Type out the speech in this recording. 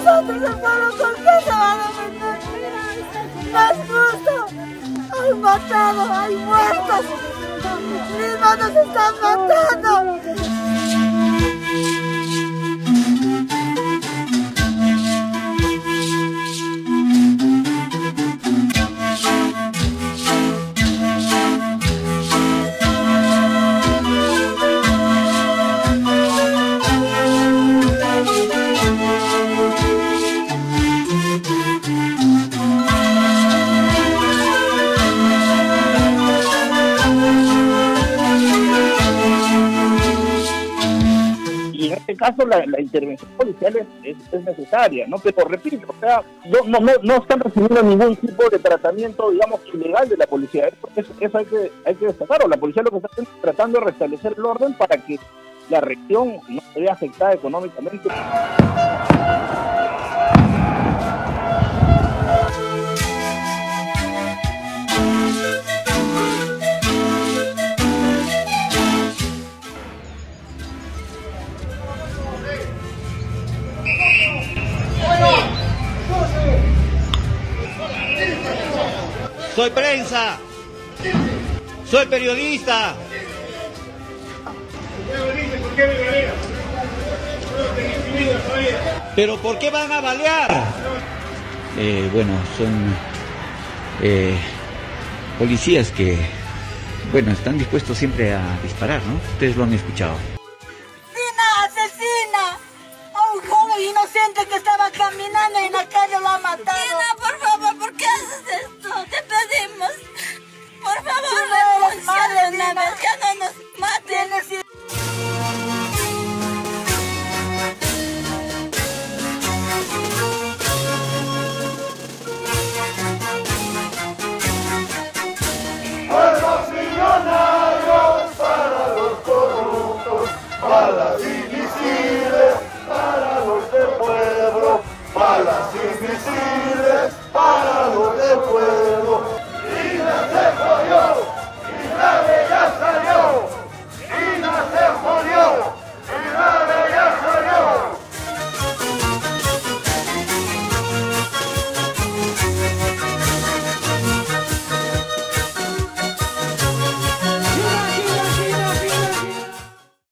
nosotros, hermano, ¿con qué se van a meter? No es justo. Hay matado, hay muertos. Mismos nos están matando. En este caso la intervención policial es necesaria, ¿no? Pero repito, o sea, no están recibiendo ningún tipo de tratamiento, digamos, ilegal de la policía. Eso hay que destacarlo. La policía lo que está haciendo es tratando de restablecer el orden para que la región no se vea afectada económicamente. Soy prensa, soy periodista. ¿Pero por qué van a balear? Bueno, son policías que, bueno, están dispuestos siempre a disparar, ¿no? Ustedes lo han escuchado. ¡Asesina! A un joven inocente que estaba caminando en la calle lo ha matado. Tina, por favor, ¿por qué haces